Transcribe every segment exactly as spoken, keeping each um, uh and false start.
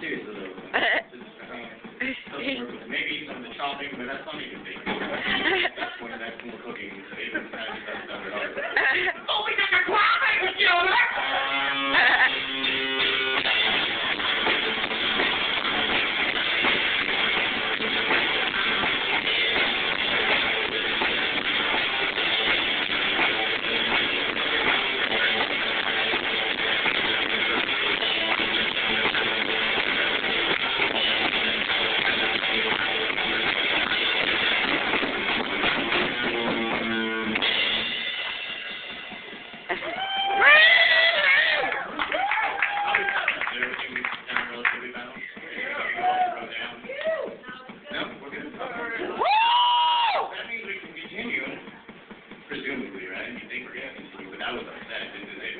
seriously though. Just, uh, doesn't work with maybe some of the chopping, but that's not even big. At that point, that's more cooking. So even kind of stuff done it hard. Oh, we got the clown, you know that? Presumably, right? You think we're going to continue, but that was upset, didn't they?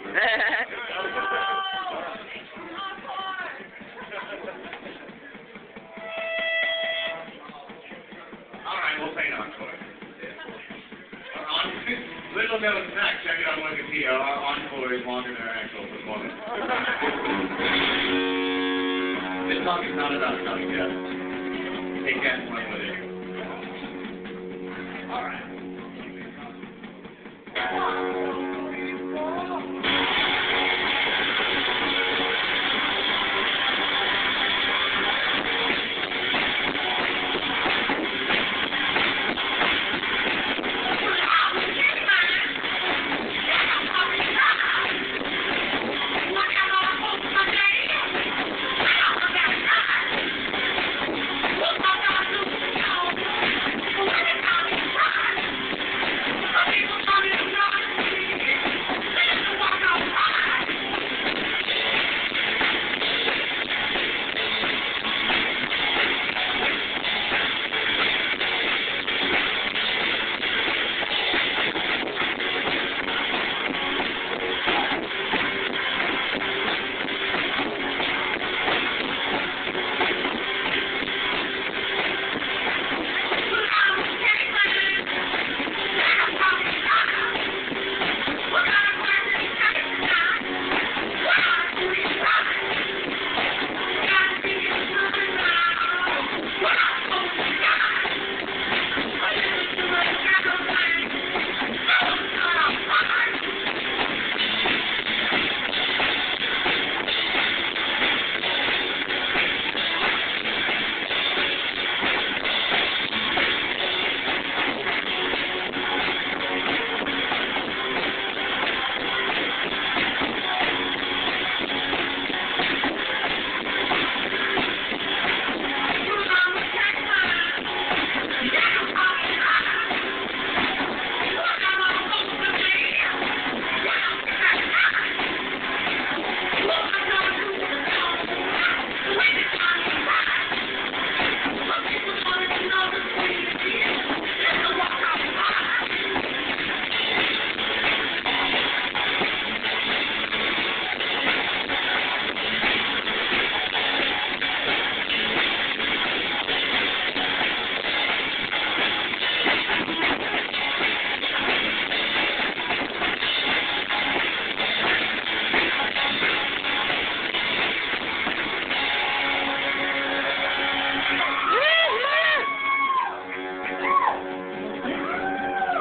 Alright, we'll play an encore. Our on little known fact, check it on Wikipedia, our encore is longer than our actual performance. This song is not about coming down. Take that one with it. Alright.